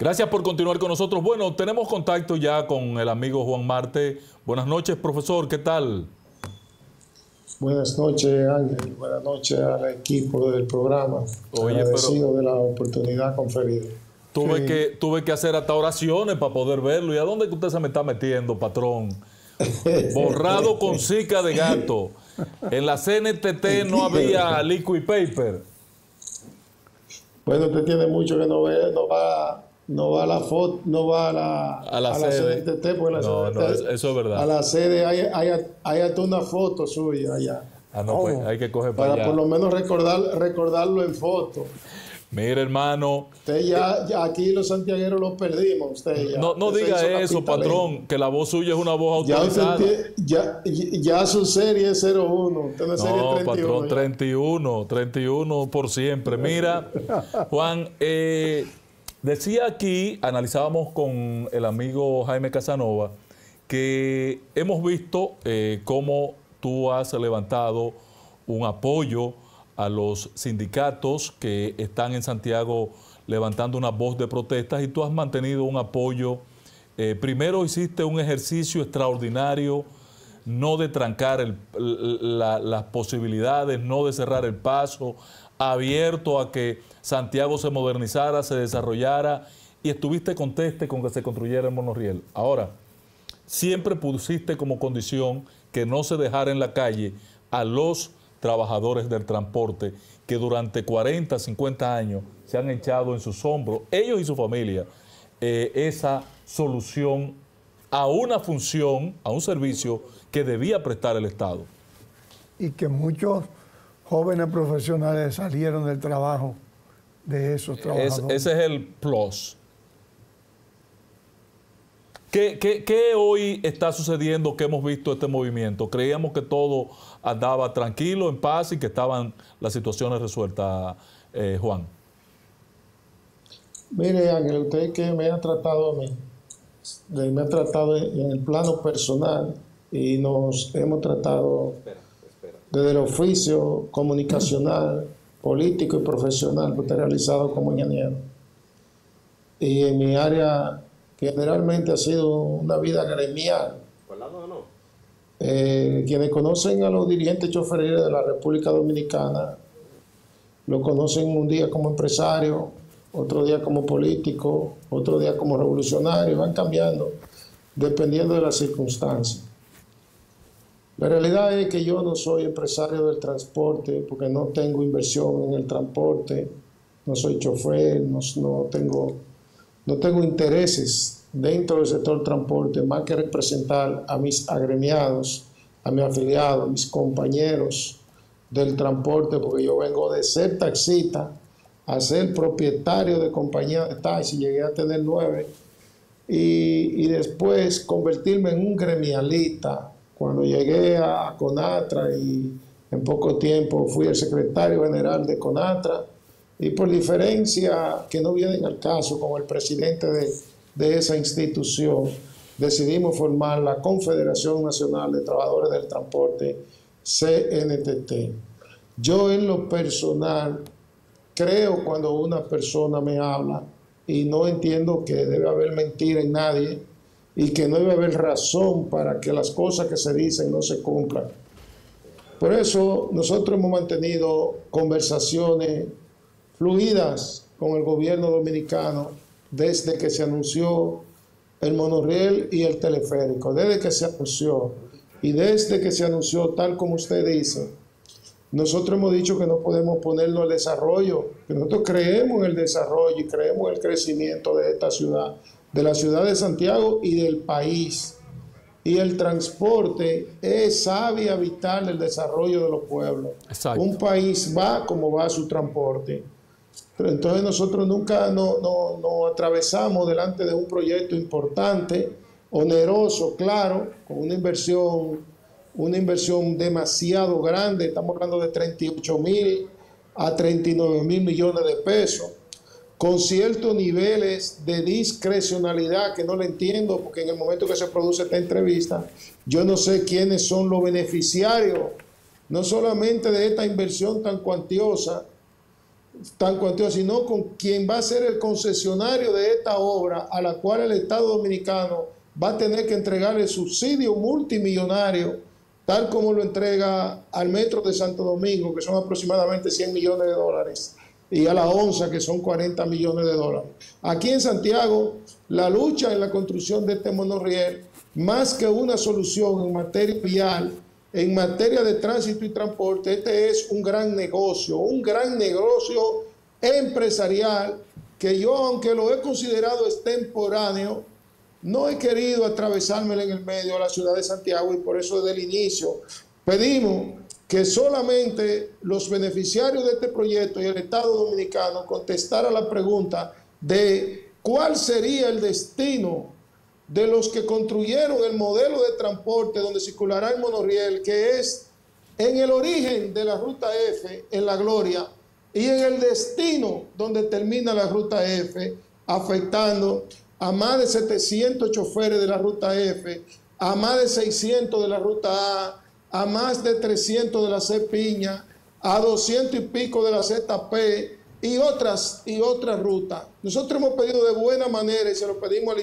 Gracias por continuar con nosotros. Bueno, tenemos contacto ya con el amigo Juan Marte. Buenas noches, profesor, ¿qué tal? Buenas noches, Ángel. Buenas noches al equipo del programa. Oye, agradecido de la oportunidad conferida. Tuve que hacer hasta oraciones para poder verlo. ¿Y a dónde que usted se me está metiendo, patrón? Borrado con zika de gato. En la CNTT no había liquid paper. Bueno, usted tiene mucho que no ve, no va a la foto, no va a la CNTT, porque eso es verdad. A la sede hay hasta una foto suya allá. Ah, no, pues hay que coger para allá. Por lo menos recordarlo en foto. Mire, hermano. Usted ya aquí los santiagueros los perdimos. Usted no diga eso, patrón, que la voz suya es una voz autorizada. Ya su serie es 01. Usted no es serie 31. Patrón, 31 por siempre. Mira, Juan, decía aquí, analizábamos con el amigo Jaime Casanova, que hemos visto cómo tú has levantado un apoyo a los sindicatos que están en Santiago levantando una voz de protestas, y tú has mantenido un apoyo. Primero hiciste un ejercicio extraordinario, no de trancar las posibilidades, no de cerrar el paso, abierto a que Santiago se modernizara, se desarrollara, y estuviste conteste con que se construyera el monorriel. Ahora, siempre pusiste como condición que no se dejara en la calle a los trabajadores del transporte que durante 40, 50 años se han echado en sus hombros, ellos y su familia, esa solución a una función, a un servicio que debía prestar el Estado. Y que muchos jóvenes profesionales salieron del trabajo de esos trabajadores. Ese es el plus. ¿Qué hoy está sucediendo que hemos visto este movimiento? Creíamos que todo andaba tranquilo, en paz, y que estaban las situaciones resueltas, Juan. Mire, Ángel, usted que me ha tratado a mí, me ha tratado en el plano personal, y nos hemos tratado desde el oficio comunicacional, político y profesional que usted ha realizado como ingeniero. Y en mi área generalmente ha sido una vida gremial. Quienes conocen a los dirigentes chofereros de la República Dominicana lo conocen un día como empresario, otro día como político, otro día como revolucionario, van cambiando dependiendo de las circunstancias. La realidad es que yo no soy empresario del transporte porque no tengo inversión en el transporte, no soy chofer, no tengo intereses dentro del sector transporte más que representar a mis agremiados, a mis afiliados, a mis compañeros del transporte, porque yo vengo de ser taxista a ser propietario de compañía de taxi, llegué a tener 9, y después convertirme en un gremialista cuando llegué a CONATRA, y en poco tiempo fui el secretario general de CONATRA, y por diferencia que no vienen al caso con el presidente de esa institución, decidimos formar la Confederación Nacional de Trabajadores del Transporte, CNTT. Yo en lo personal creo cuando una persona me habla y no entiendo que debe haber mentira en nadie y que no debe haber razón para que las cosas que se dicen no se cumplan. Por eso nosotros hemos mantenido conversaciones fluidas con el gobierno dominicano desde que se anunció el monorriel y el teleférico, desde que se anunció, y desde que se anunció, tal como usted dice, nosotros hemos dicho que no podemos ponernos al desarrollo, que nosotros creemos en el desarrollo y creemos en el crecimiento de esta ciudad, de la ciudad de Santiago y del país. Y el transporte es savia vital del desarrollo de los pueblos. Exacto. Un país va como va su transporte. Pero entonces nosotros nunca nos atravesamos delante de un proyecto importante, oneroso, claro, con una inversión demasiado grande. Estamos hablando de 38.000 a 39.000 millones de pesos, con ciertos niveles de discrecionalidad que no le entiendo, porque en el momento que se produce esta entrevista, yo no sé quiénes son los beneficiarios, no solamente de esta inversión tan cuantiosa, tan cuantiosa, sino con quien va a ser el concesionario de esta obra, a la cual el Estado Dominicano va a tener que entregarle subsidio multimillonario, tal como lo entrega al Metro de Santo Domingo, que son aproximadamente 100 millones de dólares, y a la ONSA, que son 40 millones de dólares. Aquí en Santiago, la lucha en la construcción de este monorriel, más que una solución en materia vial, en materia de tránsito y transporte, este es un gran negocio empresarial que yo, aunque lo he considerado extemporáneo, no he querido atravesármelo en el medio a la ciudad de Santiago, y por eso desde el inicio pedimos que solamente los beneficiarios de este proyecto y el Estado Dominicano contestaran la pregunta de cuál sería el destino de los que construyeron el modelo de transporte donde circulará el monorriel, que es en el origen de la Ruta F, en La Gloria, y en el destino donde termina la Ruta F, afectando a más de 700 choferes de la Ruta F, a más de 600 de la Ruta A más de 300 de la C Piña, a 200 y pico de la ZP y otras rutas. Nosotros hemos pedido de buena manera, y se lo pedimos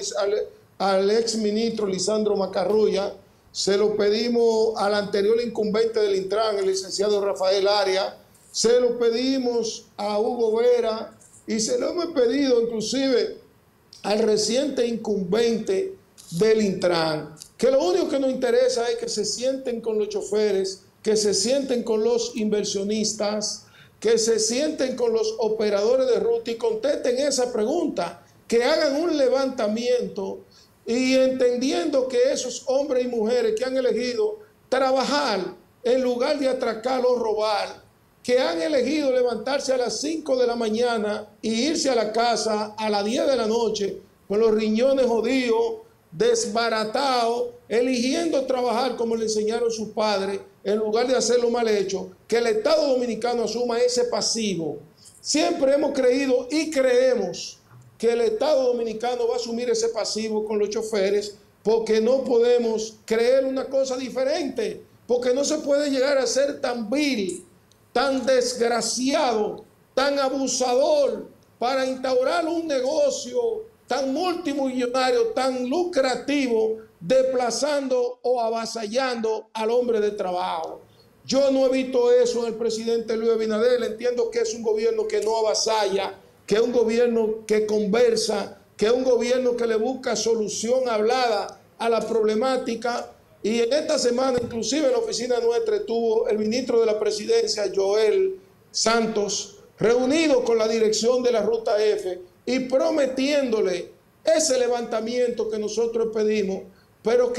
al ex ministro Lisandro Macarrulla, se lo pedimos al anterior incumbente del Intran, el licenciado Rafael Arias, se lo pedimos a Hugo Vera, y se lo hemos pedido inclusive al reciente incumbente del Intran, que lo único que nos interesa es que se sienten con los choferes, que se sienten con los inversionistas, que se sienten con los operadores de ruta y contesten esa pregunta, que hagan un levantamiento y entendiendo que esos hombres y mujeres que han elegido trabajar en lugar de atracar o robar, que han elegido levantarse a las 5 de la mañana e irse a la casa a las 10 de la noche con los riñones jodidos, desbaratados, eligiendo trabajar como le enseñaron sus padres, en lugar de hacerlo mal hecho, que el Estado Dominicano asuma ese pasivo. Siempre hemos creído y creemos que el Estado Dominicano va a asumir ese pasivo con los choferes, porque no podemos creer una cosa diferente, porque no se puede llegar a ser tan vil, tan desgraciado, tan abusador para instaurar un negocio tan multimillonario, tan lucrativo, desplazando o avasallando al hombre de trabajo. Yo no he visto eso en el presidente Luis Abinader. Entiendo que es un gobierno que no avasalla, que es un gobierno que conversa, que es un gobierno que le busca solución hablada a la problemática. Y en esta semana, inclusive en la oficina nuestra, estuvo el ministro de la Presidencia, Joel Santos, reunido con la dirección de la Ruta F y prometiéndole ese levantamiento que nosotros pedimos, pero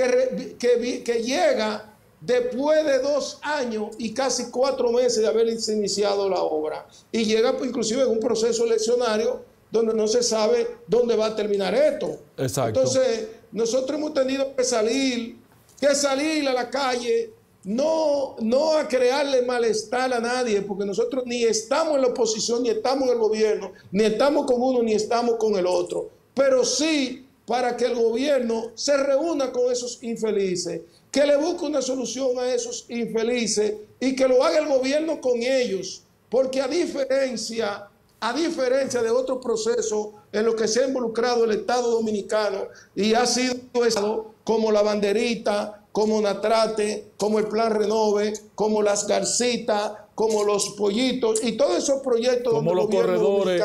que llega después de 2 años y casi 4 meses de haberse iniciado la obra. Y llega inclusive en un proceso eleccionario donde no se sabe dónde va a terminar esto. Exacto. Entonces, nosotros hemos tenido que salir a la calle, no a crearle malestar a nadie, porque nosotros ni estamos en la oposición, ni estamos en el gobierno, ni estamos con uno, ni estamos con el otro, pero sí para que el gobierno se reúna con esos infelices, que le busque una solución a esos infelices y que lo haga el gobierno con ellos, porque a diferencia de otros procesos en los que se ha involucrado el Estado Dominicano y ha sido como la banderita, como Natrate, como el Plan Renove, como las Garcitas, como los Pollitos y todos esos proyectos como donde los corredores,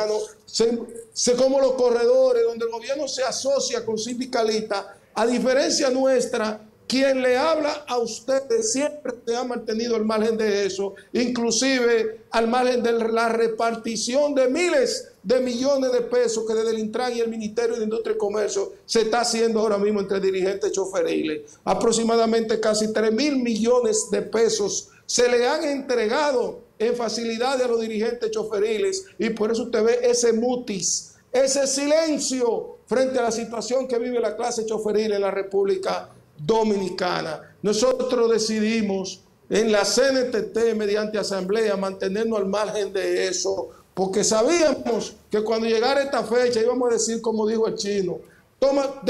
como los corredores, donde el gobierno se asocia con sindicalistas. A diferencia nuestra, quien le habla a ustedes siempre se ha mantenido al margen de eso, inclusive al margen de la repartición de miles de millones de pesos que desde el Intran y el Ministerio de Industria y Comercio se está haciendo ahora mismo entre dirigentes choferiles. Aproximadamente casi 3.000 millones de pesos se le han entregado en facilidades a los dirigentes choferiles, y por eso usted ve ese mutis, ese silencio frente a la situación que vive la clase choferil en la República Dominicana. Nosotros decidimos en la CNTT mediante asamblea mantenernos al margen de eso, porque sabíamos que cuando llegara esta fecha íbamos a decir, como dijo el chino,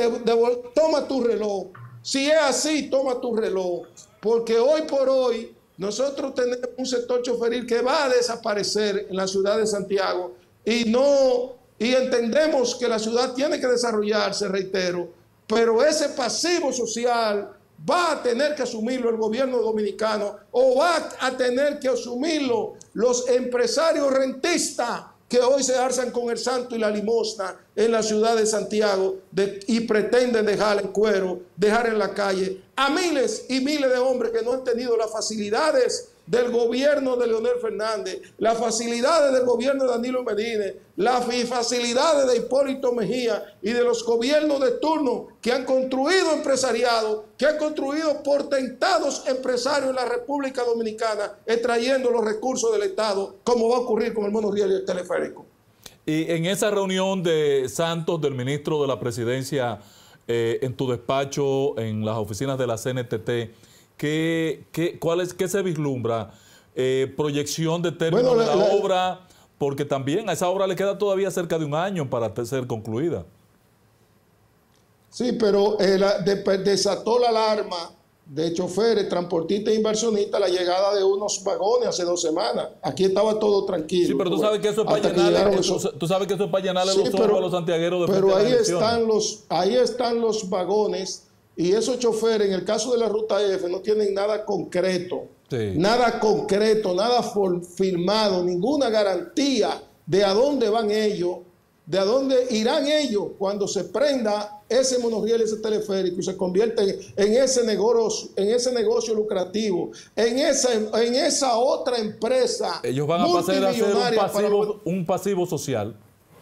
toma tu reloj. Si es así, toma tu reloj, porque hoy por hoy nosotros tenemos un sector choferil que va a desaparecer en la ciudad de Santiago y entendemos que la ciudad tiene que desarrollarse, reitero, pero ese pasivo social va a tener que asumirlo el gobierno dominicano o va a tener que asumirlo los empresarios rentistas que hoy se alzan con el santo y la limosna en la ciudad de Santiago y pretenden dejar en cuero, dejar en la calle a miles y miles de hombres que no han tenido las facilidades del gobierno de Leonel Fernández, las facilidades del gobierno de Danilo Medina, las facilidades de Hipólito Mejía y de los gobiernos de turno que han construido empresariado, que han construido portentados empresarios en la República Dominicana, extrayendo los recursos del Estado, como va a ocurrir con el monorriel y el teleférico. Y en esa reunión de Santos, del ministro de la Presidencia, en tu despacho, en las oficinas de la CNTT, ¿qué se vislumbra? Proyección de término de la obra, porque también a esa obra le queda todavía cerca de un año para ser concluida. Sí, pero desató la alarma de choferes, transportistas e inversionistas la llegada de unos vagones hace 2 semanas. Aquí estaba todo tranquilo. Sí, pero tú sabes que eso es para llenarle, tú sabes que eso es para llenarle los ojos a los santiagueros de pero ahí están los vagones. Y esos choferes, en el caso de la Ruta F, no tienen nada concreto, nada concreto, nada firmado, ninguna garantía de a dónde van ellos, de a dónde irán ellos cuando se prenda ese monorriel, ese teleférico y se convierte en ese negocio lucrativo, en esa otra empresa. Ellos van a pasar a ser un pasivo social.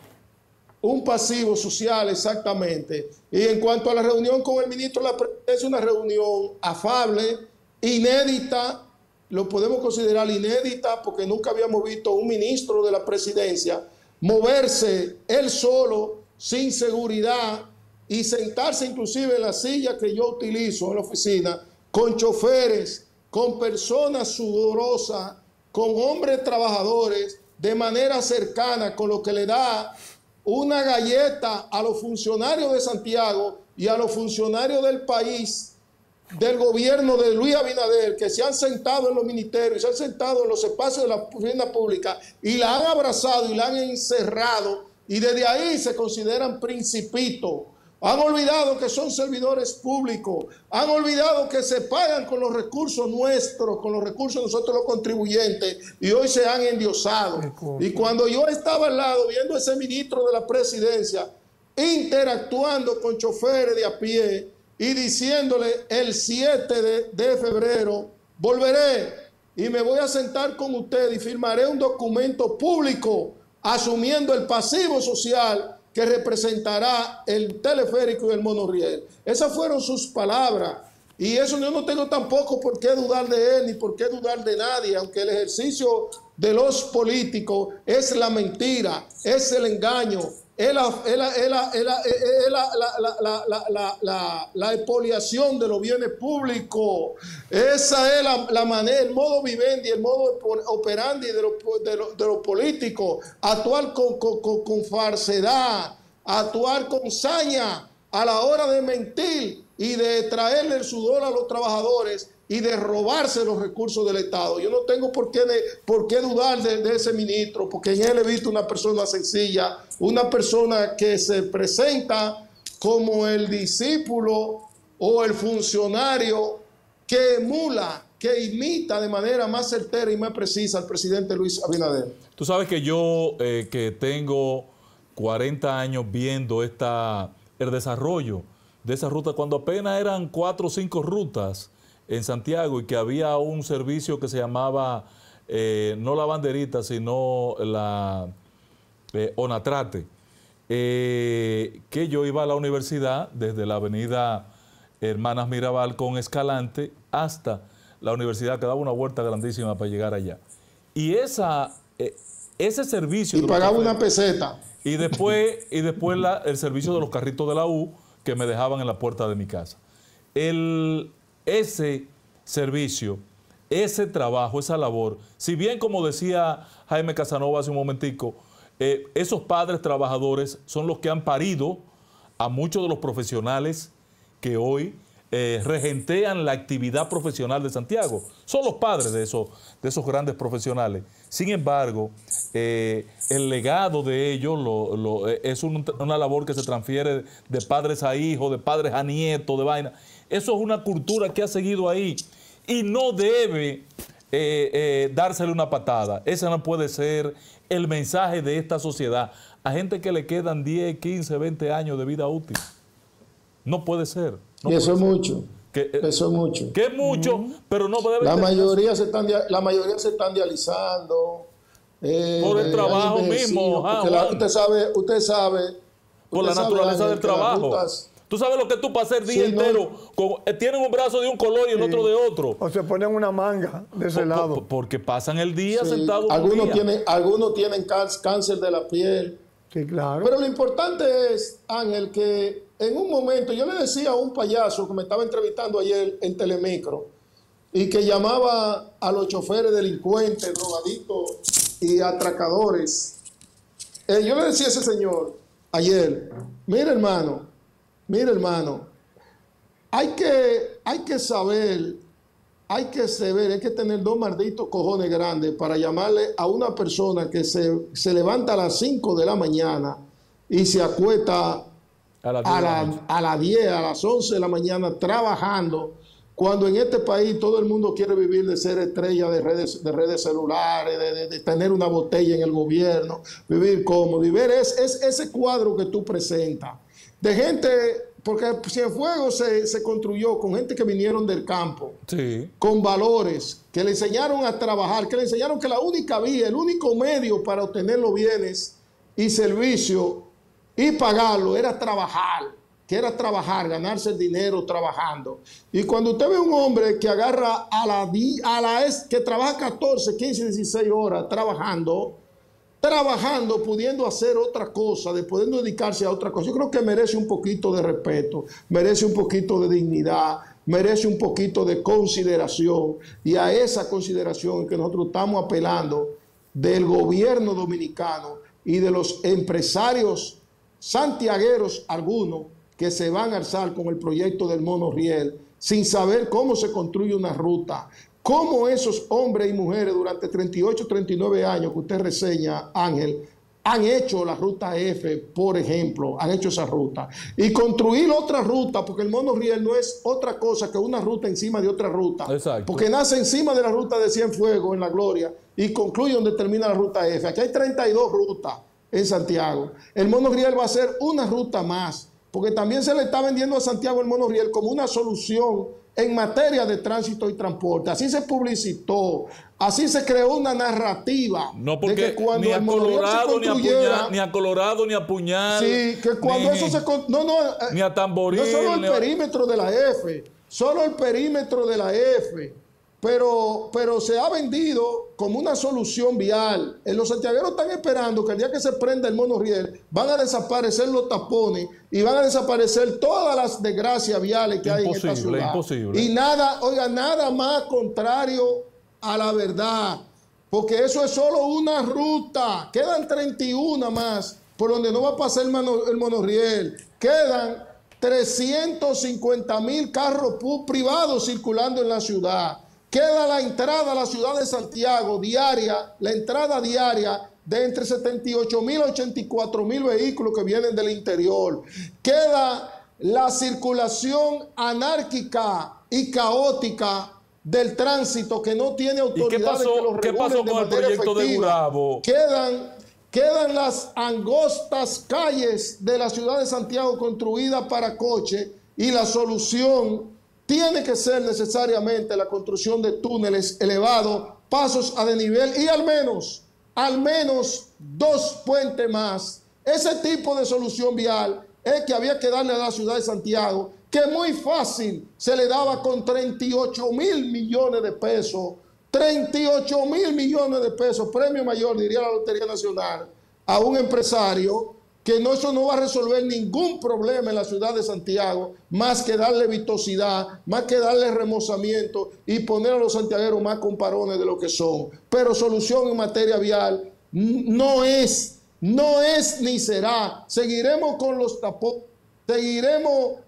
Un pasivo social, exactamente. Y en cuanto a la reunión con el ministro de la Presidencia, una reunión afable, inédita, lo podemos considerar inédita porque nunca habíamos visto un ministro de la Presidencia moverse él solo, sin seguridad, y sentarse inclusive en la silla que yo utilizo en la oficina, con choferes, con personas sudorosas, con hombres trabajadores, de manera cercana, con lo que le da una galleta a los funcionarios de Santiago y a los funcionarios del país, del gobierno de Luis Abinader, que se han sentado en los ministerios, se han sentado en los espacios de la oficina pública y la han abrazado y la han encerrado, y desde ahí se consideran principitos. Han olvidado que son servidores públicos, han olvidado que se pagan con los recursos nuestros, con los recursos de nosotros los contribuyentes, y hoy se han endiosado. Y cuando yo estaba al lado viendo a ese ministro de la Presidencia interactuando con choferes de a pie y diciéndole el 7 de febrero, volveré y me voy a sentar con usted y firmaré un documento público asumiendo el pasivo social que representará el teleférico y el monorriel. Esas fueron sus palabras. Y eso yo no tengo tampoco por qué dudar de él ni por qué dudar de nadie, aunque el ejercicio de los políticos es la mentira, es el engaño, es la expoliación de los bienes públicos. Esa es la manera, el modo vivendi, el modo operandi de los políticos. Actuar con falsedad, actuar con saña a la hora de mentir y de traerle el sudor a los trabajadores y de robarse los recursos del Estado. Yo no tengo por qué dudar de ese ministro, porque en él he visto una persona sencilla, una persona que se presenta como el discípulo o el funcionario que emula, que imita de manera más certera y más precisa al presidente Luis Abinader. Tú sabes que yo, que tengo 40 años viendo el desarrollo de esa ruta, cuando apenas eran 4 o 5 rutas en Santiago y que había un servicio que se llamaba, no la banderita, sino la Onatrate, que yo iba a la universidad desde la avenida Hermanas Mirabal con Escalante hasta la universidad, que daba una vuelta grandísima para llegar allá. Y ese servicio... Y pagaba una peseta. Y después el servicio de los carritos de la U que me dejaban en la puerta de mi casa. Ese servicio, ese trabajo, esa labor, si bien, como decía Jaime Casanova hace un momentico, esos padres trabajadores son los que han parido a muchos de los profesionales que hoy regentean la actividad profesional de Santiago. Son los padres de esos grandes profesionales. Sin embargo, el legado de ellos es una labor que se transfiere de padres a hijos, de padres a nietos, de vaina. Eso es una cultura que ha seguido ahí y no debe dársele una patada. Ese no puede ser el mensaje de esta sociedad a gente que le quedan 10, 15, 20 años de vida útil. No puede ser. No y eso puede es ser. mucho. Eso es mucho. Que es mucho, pero no debe la mayoría se están dializando. Por el trabajo mismo. Usted sabe. Por la naturaleza del trabajo. Tú sabes lo que tú pasas el día entero. Tienen un brazo de un color y el otro de otro. O se ponen una manga de ese lado. Porque pasan el día sentados. Algunos tienen cáncer de la piel. Sí, claro. Pero lo importante es, Ángel, que en un momento, yo le decía a un payaso que me estaba entrevistando ayer en Telemicro y que llamaba a los choferes delincuentes, drogadictos y atracadores. Yo le decía a ese señor ayer, mira hermano, hay que saber, hay que tener dos malditos cojones grandes para llamarle a una persona que se levanta a las 5 de la mañana y se acuesta a las 10, a las 11 de la mañana trabajando, cuando en este país todo el mundo quiere vivir de ser estrella de redes celulares, de tener una botella en el gobierno, vivir cómodo y ver ese cuadro que tú presentas de gente. Porque Cienfuegos se construyó con gente que vinieron del campo, sí, con valores, que le enseñaron a trabajar, que le enseñaron que la única vía, el único medio para obtener los bienes y servicios y pagarlo era trabajar, ganarse el dinero trabajando. Y cuando usted ve un hombre que agarra que trabaja 14, 15, 16 horas trabajando, pudiendo hacer otra cosa, pudiendo dedicarse a otra cosa, yo creo que merece un poquito de respeto, merece un poquito de dignidad, merece un poquito de consideración, y a esa consideración que nosotros estamos apelando del gobierno dominicano y de los empresarios santiagueros, algunos que se van a alzar con el proyecto del monorriel sin saber cómo se construye una ruta. Cómo esos hombres y mujeres durante 38, 39 años que usted reseña, Ángel, han hecho la ruta F, por ejemplo, han hecho esa ruta. Y construir otra ruta, porque el monorriel no es otra cosa que una ruta encima de otra ruta. Exacto. Porque nace encima de la ruta de Cienfuegos en La Gloria y concluye donde termina la ruta F. Aquí hay 32 rutas en Santiago. El monorriel va a ser una ruta más, porque también se le está vendiendo a Santiago el monorriel como una solución en materia de tránsito y transporte. Así se publicitó, así se creó una narrativa. No, porque de que cuando ni a Colorado ni a Colorado ni a Puñal. Sí, que cuando eso se... ni a Tamboril. No solo el perímetro de la F, solo el perímetro de la F, pero se ha vendido como una solución vial. Los santiagueros están esperando que el día que se prenda el monorriel van a desaparecer los tapones y van a desaparecer todas las desgracias viales que hay en esta ciudad. Imposible. Y nada más contrario a la verdad, porque eso es solo una ruta. Quedan 31 más por donde no va a pasar el monorriel. Quedan 350,000 carros privados circulando en la ciudad. Queda la entrada a la ciudad de Santiago diaria, la entrada diaria de entre 78,000 a 84,000 vehículos que vienen del interior. Queda la circulación anárquica y caótica del tránsito que no tiene autoridades que lo regulen. ¿Qué pasó con el proyecto de Gurabo? Quedan las angostas calles de la ciudad de Santiago construidas para coche, y la solución tiene que ser necesariamente la construcción de túneles elevados, pasos a desnivel y al menos 2 puentes más. Ese tipo de solución vial es que había que darle a la ciudad de Santiago, que muy fácil se le daba con 38,000 millones de pesos. 38,000 millones de pesos, premio mayor, diría la Lotería Nacional, a un empresario, que eso no va a resolver ningún problema en la ciudad de Santiago, más que darle vistosidad, más que darle remozamiento y poner a los santiagueros más comparones de lo que son. Pero solución en materia vial no es ni será. Seguiremos con los tapones, seguiremos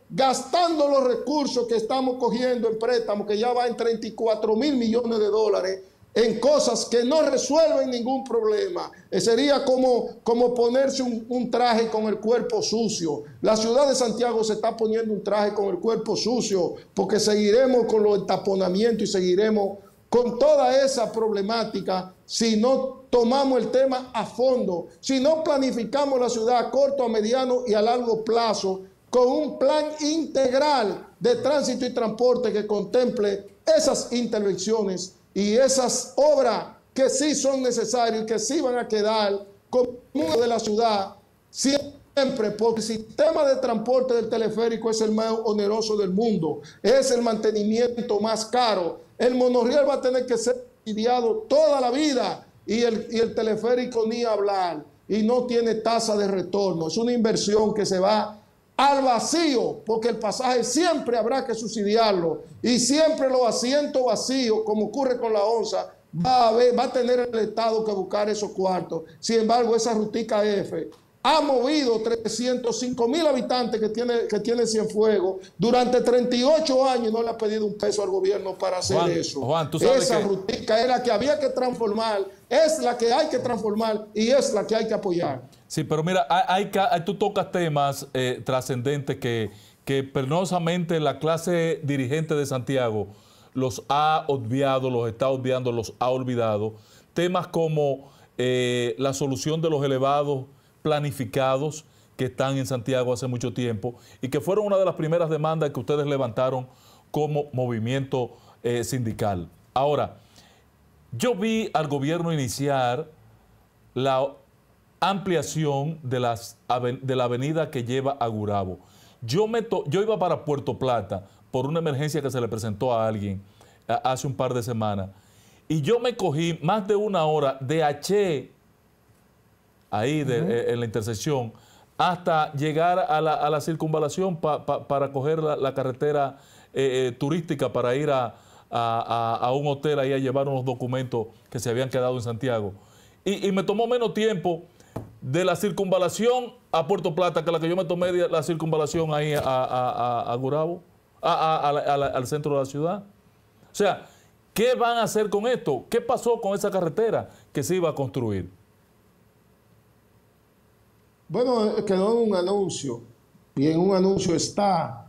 gastando los recursos que estamos cogiendo en préstamos, que ya va en 34.000 millones de dólares, en cosas que no resuelven ningún problema. Sería como ponerse un traje con el cuerpo sucio. La ciudad de Santiago se está poniendo un traje con el cuerpo sucio porque seguiremos con los entaponamientos y seguiremos con toda esa problemática si no tomamos el tema a fondo, si no planificamos la ciudad a corto, a mediano y a largo plazo con un plan integral de tránsito y transporte que contemple esas intervenciones y esas obras que sí son necesarias y que sí van a quedar como uno de la ciudad siempre, porque el sistema de transporte del teleférico es el más oneroso del mundo, es el mantenimiento más caro. El monorriel va a tener que ser subsidiado toda la vida y el teleférico ni hablar, y no tiene tasa de retorno. Es una inversión que se va al vacío, porque el pasaje siempre habrá que subsidiarlo y siempre los asientos vacíos, como ocurre con la onza, va a tener el Estado que buscar esos cuartos. Sin embargo, esa rutica F ha movido 305.000 habitantes que tiene Cienfuegos durante 38 años y no le ha pedido un peso al gobierno para hacer eso. Juan, ¿tú sabes esa rutica es la que había que transformar, es la que hay que transformar y es la que hay que apoyar. Sí, pero mira, tú tocas temas trascendentes que penosamente la clase dirigente de Santiago los ha obviado, los está obviando, los ha olvidado. Temas como la solución de los elevados planificados que están en Santiago hace mucho tiempo y que fueron una de las primeras demandas que ustedes levantaron como movimiento sindical. Ahora, yo vi al gobierno iniciar la ampliación de la avenida que lleva a Gurabo. Yo iba para Puerto Plata por una emergencia que se le presentó a alguien hace un par de semanas y yo me cogí más de una hora de H ahí en la intersección hasta llegar a la circunvalación para coger la carretera turística para ir a un hotel ahí a llevar unos documentos que se habían quedado en Santiago. Y me tomó menos tiempo de la circunvalación a Puerto Plata que la que yo me tomé de la circunvalación ahí a Gurabo, al centro de la ciudad. O sea, ¿qué van a hacer con esto? ¿Qué pasó con esa carretera que se iba a construir? Bueno, quedó en un anuncio y en un anuncio está,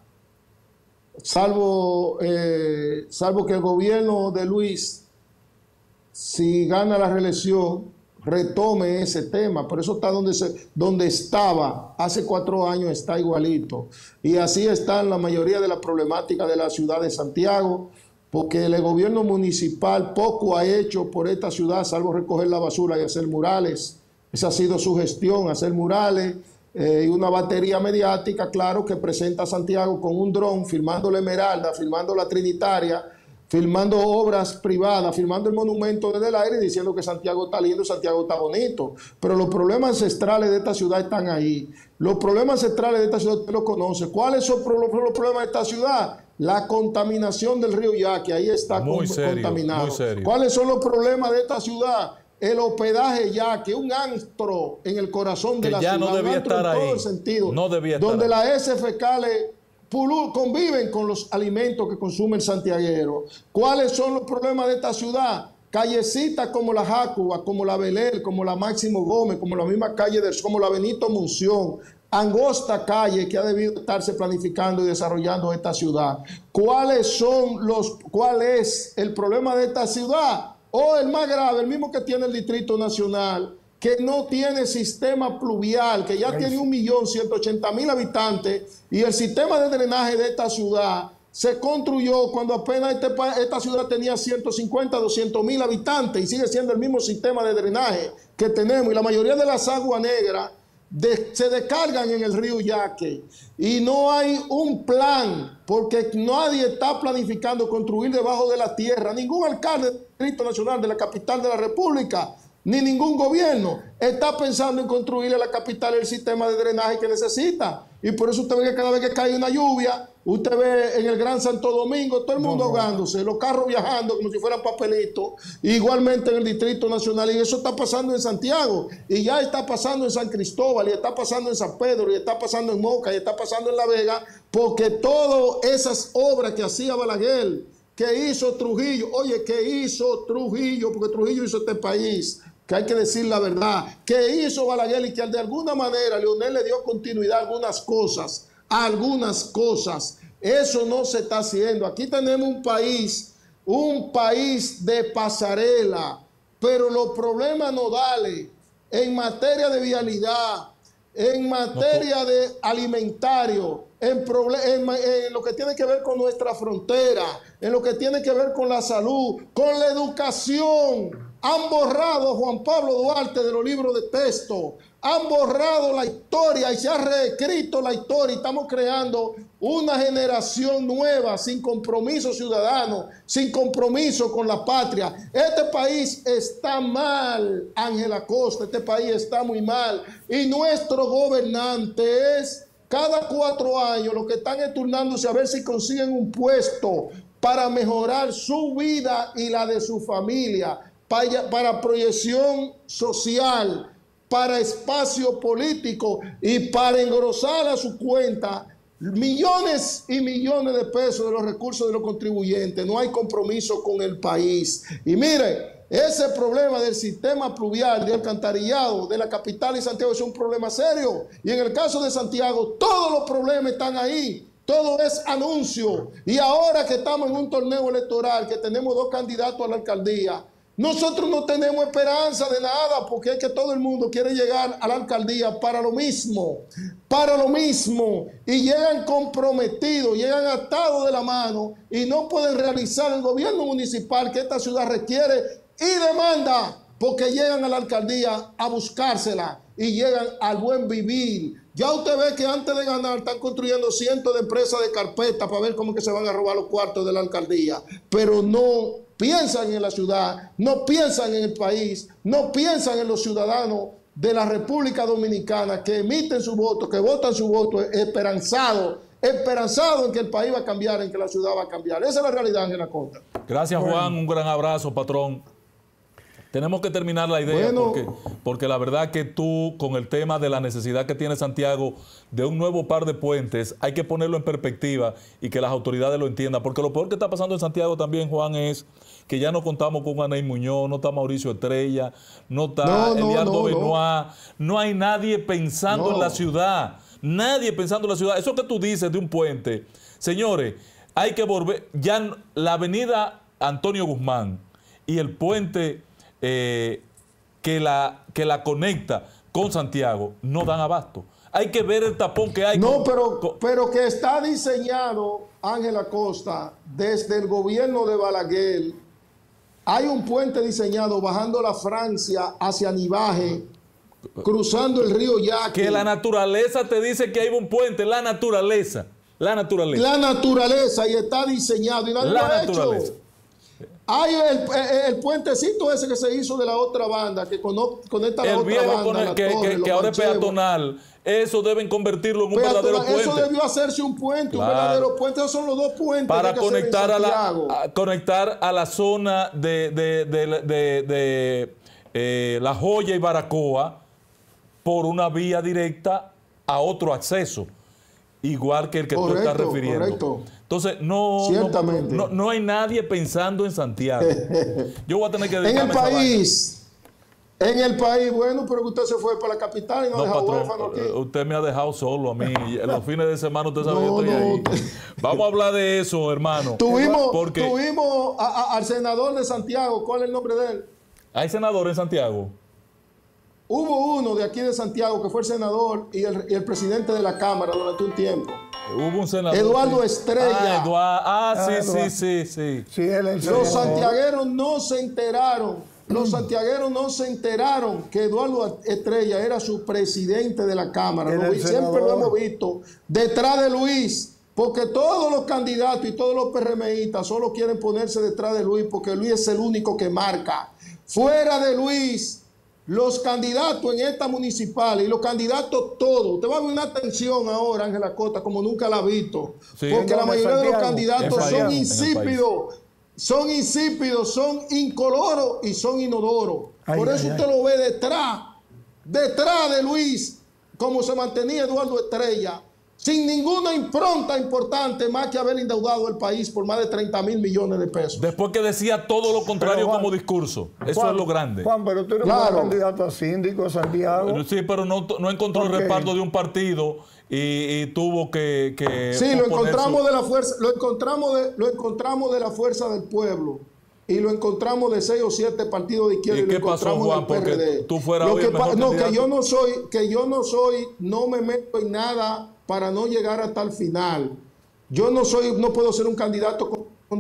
salvo que el gobierno de Luis, si gana la reelección, retome ese tema. Por eso está donde estaba hace 4 años, está igualito. Y así están la mayoría de las problemáticas de la ciudad de Santiago, porque el gobierno municipal poco ha hecho por esta ciudad, salvo recoger la basura y hacer murales. Esa ha sido su gestión, hacer murales y una batería mediática, claro, que presenta a Santiago con un dron, filmando la Esmeralda, filmando la Trinitaria, filmando obras privadas, filmando el monumento desde el aire, diciendo que Santiago está lindo, Santiago está bonito. Pero los problemas ancestrales de esta ciudad están ahí. Los problemas ancestrales de esta ciudad usted lo conoce. ¿Cuáles son los problemas de esta ciudad? La contaminación del río Yaqui, ahí está contaminado. Muy serio. ¿Cuáles son los problemas de esta ciudad? El hospedaje Yaqui, un antro en el corazón de la ciudad, no debía estar ahí. En todo el sentido, no debía estar donde ahí. las heces fecales conviven con los alimentos que consume el santiaguero. ¿Cuáles son los problemas de esta ciudad? Callecitas como la Jácuba, como la Belén, como la Máximo Gómez, como la misma calle como la Benito Munción, angosta calle que ha debido estarse planificando y desarrollando esta ciudad. ¿Cuál es el problema de esta ciudad? O el más grave, el mismo que tiene el Distrito Nacional, que no tiene sistema pluvial, que ya tiene 1.180.000 habitantes, y el sistema de drenaje de esta ciudad se construyó cuando apenas esta ciudad tenía 150, 200.000 habitantes, y sigue siendo el mismo sistema de drenaje que tenemos, y la mayoría de las aguas negras se descargan en el río Yaqui, y no hay un plan, porque nadie está planificando construir debajo de la tierra. Ningún alcalde del Distrito Nacional de la capital de la República, ni ningún gobierno está pensando en construirle a la capital el sistema de drenaje que necesita. Y por eso usted ve que cada vez que cae una lluvia, usted ve en el Gran Santo Domingo todo el mundo ahogándose, los carros viajando como si fueran papelitos, igualmente en el Distrito Nacional, y eso está pasando en Santiago, y ya está pasando en San Cristóbal, y está pasando en San Pedro, y está pasando en Moca, y está pasando en La Vega, porque todas esas obras que hacía Balaguer, que hizo Trujillo, oye, que hizo Trujillo, porque Trujillo hizo este país, que hay que decir la verdad, que hizo Balaguer y que de alguna manera Leonel le dio continuidad a algunas cosas. Eso no se está haciendo. Aquí tenemos un país de pasarela, pero los problemas nodales en materia de vialidad, en materia de alimentario, en lo que tiene que ver con nuestra frontera, en lo que tiene que ver con la salud, con la educación. Han borrado a Juan Pablo Duarte de los libros de texto, han borrado la historia y se ha reescrito la historia, y estamos creando una generación nueva sin compromiso ciudadano, sin compromiso con la patria. Este país está mal, Ángela Costa, este país está muy mal, y nuestros gobernantes cada 4 años lo que están es turnándose a ver si consiguen un puesto para mejorar su vida y la de su familia, para proyección social, para espacio político y para engrosar a su cuenta millones y millones de pesos de los recursos de los contribuyentes. No hay compromiso con el país. Y mire, ese problema del sistema pluvial, de alcantarillado de la capital y Santiago es un problema serio. Y en el caso de Santiago, todos los problemas están ahí. Todo es anuncio. Y ahora que estamos en un torneo electoral, que tenemos 2 candidatos a la alcaldía, nosotros no tenemos esperanza de nada, porque es que todo el mundo quiere llegar a la alcaldía para lo mismo, y llegan comprometidos, llegan atados de la mano y no pueden realizar el gobierno municipal que esta ciudad requiere y demanda, porque llegan a la alcaldía a buscársela y llegan al buen vivir. Ya usted ve que antes de ganar están construyendo cientos de empresas de carpeta para ver cómo que se van a robar los cuartos de la alcaldía, pero no piensan en la ciudad, no piensan en el país, no piensan en los ciudadanos de la República Dominicana que emiten su voto, que votan su voto esperanzado en que el país va a cambiar, en que la ciudad va a cambiar. Esa es la realidad, Ángela Costa. Gracias, Juan. Un gran abrazo, patrón. Tenemos que terminar la idea porque la verdad que tú, con el tema de la necesidad que tiene Santiago de un nuevo par de puentes, hay que ponerlo en perspectiva y que las autoridades lo entiendan. Porque lo peor que está pasando en Santiago también, Juan, es que ya no contamos con Aney Muñoz, no está Mauricio Estrella, no está Eliardo Benoit, no hay nadie pensando en la ciudad. Nadie pensando en la ciudad. Eso que tú dices de un puente, señores, hay que volver. Ya la avenida Antonio Guzmán y el puente que la conecta con Santiago no dan abasto. Hay que ver el tapón que hay. No, pero que está diseñado, Ángela Costa, desde el gobierno de Balaguer. Hay un puente diseñado bajando la Francia hacia Nivaje, cruzando el río Yaqui. Que la naturaleza te dice que hay un puente, la naturaleza, y está diseñado y nadie lo ha hecho. Hay el puentecito ese que se hizo de la otra banda, que conecta a la otra banda. Que ahora es peatonal. Eso deben convertirlo en un verdadero puente. Eso debió hacerse un puente, un verdadero puente. Esos son los 2 puentes para que conectar conectar a la zona de La Joya y Baracoa por una vía directa a otro acceso, igual que el que tú estás refiriendo. Correcto. Entonces, no hay nadie pensando en Santiago. Yo voy a tener que dedicarme en el país, bueno, pero que usted se fue para la capital y no dejó huérfano aquí. Usted me ha dejado solo a mí. En los fines de semana usted sabe que estoy ahí. Vamos a hablar de eso, hermano. Tuvimos al senador de Santiago. ¿Cuál es el nombre de él? ¿Hay senador en Santiago? Hubo uno de aquí de Santiago que fue el senador y el presidente de la Cámara durante un tiempo. Hubo un senador. Estuardo Estrella. Sí. Los santiagueros no se enteraron. Los santiagueros no se enteraron que Estuardo Estrella era su presidente de la Cámara. Siempre lo hemos visto detrás de Luis, porque todos los candidatos y todos los PRMistas solo quieren ponerse detrás de Luis porque Luis es el único que marca. Fuera de Luis, los candidatos en esta municipal y los candidatos todos, usted va a ver una tensión ahora, Ángela Costa, como nunca la ha visto, Sí. porque la mayoría de los candidatos son Santiago, insípidos, son incoloros y son inodoros. Por eso usted lo ve detrás de Luis, como se mantenía Eduardo Estrella, sin ninguna impronta importante más que haber endeudado el país por más de 30,000 millones de pesos. Después que decía todo lo contrario Juan, como discurso. Eso Juan, es lo grande. Juan, pero tú eres un candidato a síndico, Santiago. Sí, pero no encontró el respaldo de un partido y tuvo que sí, lo encontramos de la fuerza, lo encontramos de la fuerza del pueblo. Y lo encontramos de 6 o 7 partidos de izquierda. ¿Y qué pasó, Juan? Porque tú fueras hoy el mejor no, candidato. que yo no me meto en nada para no llegar hasta el final. Yo no puedo ser un candidato con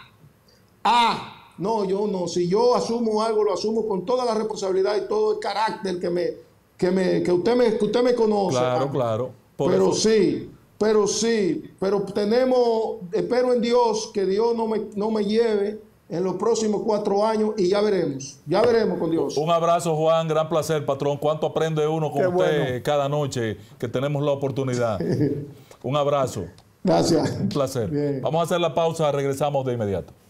no, yo no. Si yo asumo algo, lo asumo con toda la responsabilidad y todo el carácter que usted me conoce. Claro, claro. Pero espero en Dios que Dios no me lleve en los próximos 4 años y ya veremos con Dios. Un abrazo, Juan, gran placer, patrón. ¿Cuánto aprende uno con usted cada noche que tenemos la oportunidad? Un abrazo. Gracias. Un placer. Bien. Vamos a hacer la pausa, regresamos de inmediato.